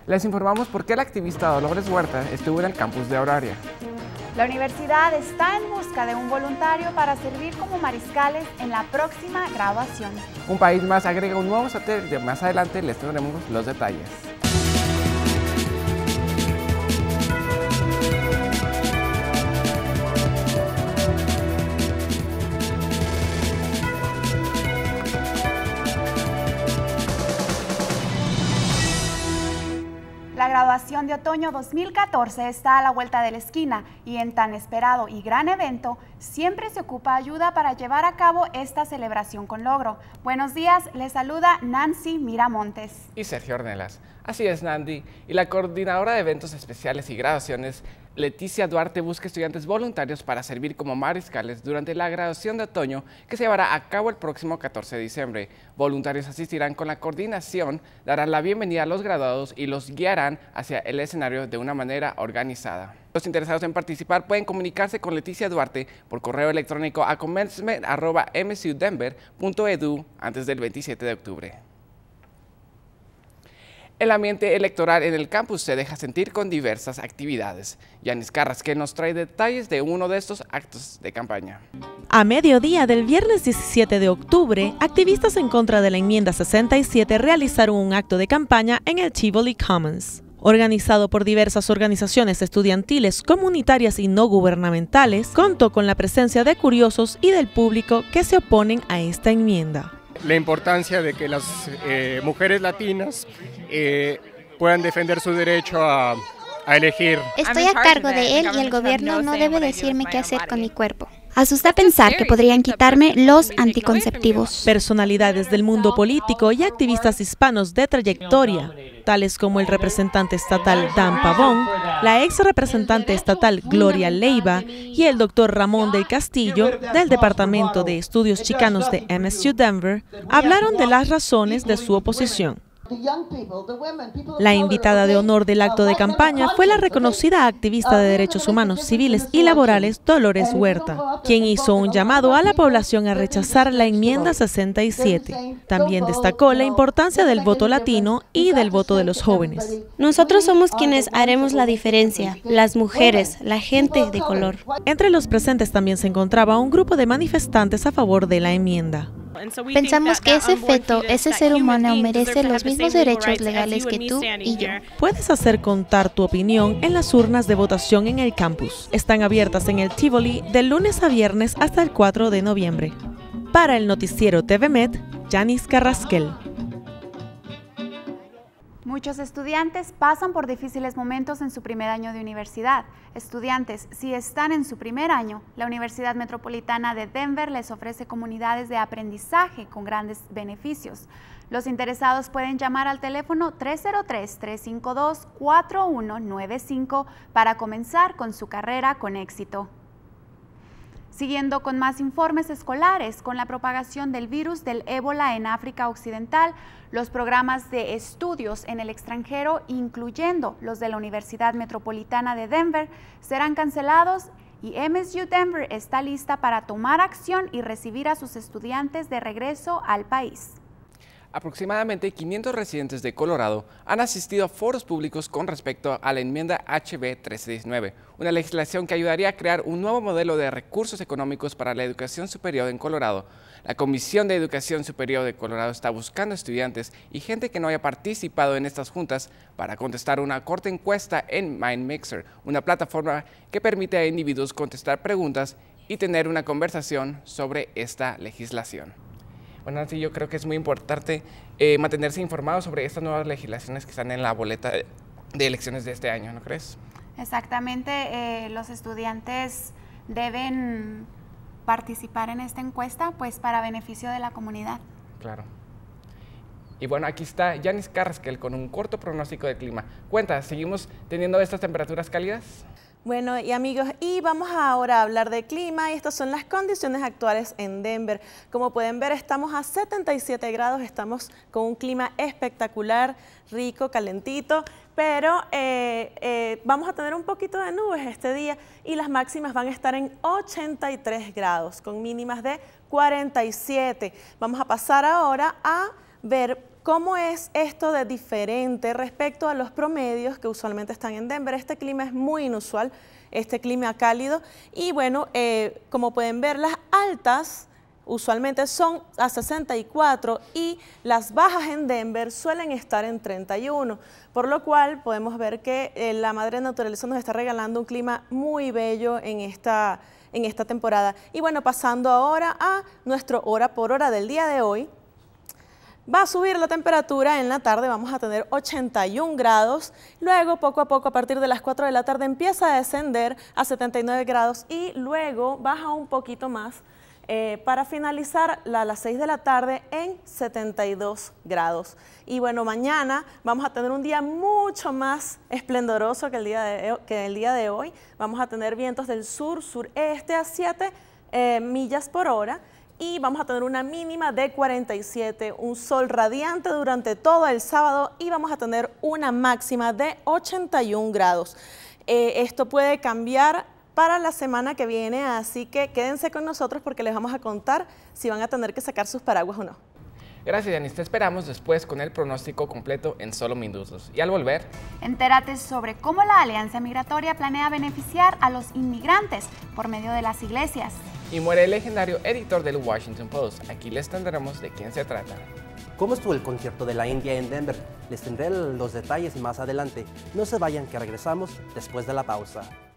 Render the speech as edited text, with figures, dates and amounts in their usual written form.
Les informamos por qué la activista Dolores Huerta estuvo en el campus de Auraria. La universidad está en busca de un voluntario para servir como mariscales en la próxima graduación. Un país más agrega un nuevo satélite. Más adelante les tendremos los detalles. La graduación de otoño 2014 está a la vuelta de la esquina y en tan esperado y gran evento siempre se ocupa ayuda para llevar a cabo esta celebración con logro. Buenos días, les saluda Nancy Miramontes. Y Sergio Ornelas. Así es, Nandy. Y la coordinadora de eventos especiales y graduaciones, Leticia Duarte, busca estudiantes voluntarios para servir como mariscales durante la graduación de otoño que se llevará a cabo el próximo 14 de diciembre. Voluntarios asistirán con la coordinación, darán la bienvenida a los graduados y los guiarán hacia el escenario de una manera organizada. Los interesados en participar pueden comunicarse con Leticia Duarte por correo electrónico a commencement@msudenver.edu antes del 27 de octubre. El ambiente electoral en el campus se deja sentir con diversas actividades. Yanis Carrasquel nos trae detalles de uno de estos actos de campaña. A mediodía del viernes 17 de octubre, activistas en contra de la enmienda 67 realizaron un acto de campaña en el Tivoli Commons. Organizado por diversas organizaciones estudiantiles, comunitarias y no gubernamentales, contó con la presencia de curiosos y del público que se oponen a esta enmienda. La importancia de que las mujeres latinas puedan defender su derecho a elegir. Estoy a cargo de él y el gobierno no debe decirme qué hacer con mi cuerpo. Asusta pensar que podrían quitarme los anticonceptivos. Personalidades del mundo político y activistas hispanos de trayectoria, tales como el representante estatal Dan Pavón, la ex representante estatal Gloria Leiva y el doctor Ramón del Castillo, del Departamento de Estudios Chicanos de MSU Denver, hablaron de las razones de su oposición. La invitada de honor del acto de campaña fue la reconocida activista de derechos humanos, civiles y laborales Dolores Huerta, quien hizo un llamado a la población a rechazar la enmienda 67. También destacó la importancia del voto latino y del voto de los jóvenes. Nosotros somos quienes haremos la diferencia, las mujeres, la gente de color. Entre los presentes también se encontraba un grupo de manifestantes a favor de la enmienda. Pensamos que ese feto, ese ser humano, merece los mismos derechos legales que tú y yo. Puedes hacer contar tu opinión en las urnas de votación en el campus. Están abiertas en el Tivoli de lunes a viernes hasta el 4 de noviembre. Para el noticiero TVMed, Yanis Carrasquel. Muchos estudiantes pasan por difíciles momentos en su primer año de universidad. Estudiantes, si están en su primer año, la Universidad Metropolitana de Denver les ofrece comunidades de aprendizaje con grandes beneficios. Los interesados pueden llamar al teléfono 303-352-4195 para comenzar con su carrera con éxito. Siguiendo con más informes escolares, con la propagación del virus del ébola en África Occidental, los programas de estudios en el extranjero, incluyendo los de la Universidad Metropolitana de Denver, serán cancelados y MSU Denver está lista para tomar acción y recibir a sus estudiantes de regreso al país. Aproximadamente 500 residentes de Colorado han asistido a foros públicos con respecto a la enmienda HB 1319, una legislación que ayudaría a crear un nuevo modelo de recursos económicos para la educación superior en Colorado. La Comisión de Educación Superior de Colorado está buscando estudiantes y gente que no haya participado en estas juntas para contestar una corta encuesta en MindMixer, una plataforma que permite a individuos contestar preguntas y tener una conversación sobre esta legislación. Bueno, Nancy, yo creo que es muy importante mantenerse informado sobre estas nuevas legislaciones que están en la boleta de elecciones de este año, ¿no crees? Exactamente, los estudiantes deben participar en esta encuesta pues para beneficio de la comunidad. Claro. Y bueno, aquí está Yanis Carrasquel con un corto pronóstico de clima. Cuenta, ¿seguimos teniendo estas temperaturas cálidas? Bueno, y amigos, y vamos ahora a hablar de clima y estas son las condiciones actuales en Denver. Como pueden ver, estamos a 77 grados, estamos con un clima espectacular, rico, calentito, pero vamos a tener un poquito de nubes este día y las máximas van a estar en 83 grados, con mínimas de 47. Vamos a pasar ahora a ver ¿cómo es esto de diferente respecto a los promedios que usualmente están en Denver? Este clima es muy inusual, este clima cálido, y bueno, como pueden ver, las altas usualmente son a 64 y las bajas en Denver suelen estar en 31, por lo cual podemos ver que la madre naturaleza nos está regalando un clima muy bello en esta temporada. Y bueno, pasando ahora a nuestro hora por hora del día de hoy, va a subir la temperatura en la tarde, vamos a tener 81 grados, luego poco a poco a partir de las 4 de la tarde empieza a descender a 79 grados y luego baja un poquito más para finalizar a las 6 de la tarde en 72 grados. Y bueno, mañana vamos a tener un día mucho más esplendoroso que el día de hoy. Vamos a tener vientos del sur-sureste a 7 millas por hora. Y vamos a tener una mínima de 47, un sol radiante durante todo el sábado y vamos a tener una máxima de 81 grados. Esto puede cambiar para la semana que viene, así que quédense con nosotros porque les vamos a contar si van a tener que sacar sus paraguas o no. Gracias, Yanis. Te esperamos después con el pronóstico completo en solo minutos. Y al volver, entérate sobre cómo la Alianza Migratoria planea beneficiar a los inmigrantes por medio de las iglesias. Y muere el legendario editor del Washington Post. Aquí les tendremos de quién se trata. ¿Cómo estuvo el concierto de la India en Denver? Les tendré los detalles más adelante. No se vayan, que regresamos después de la pausa.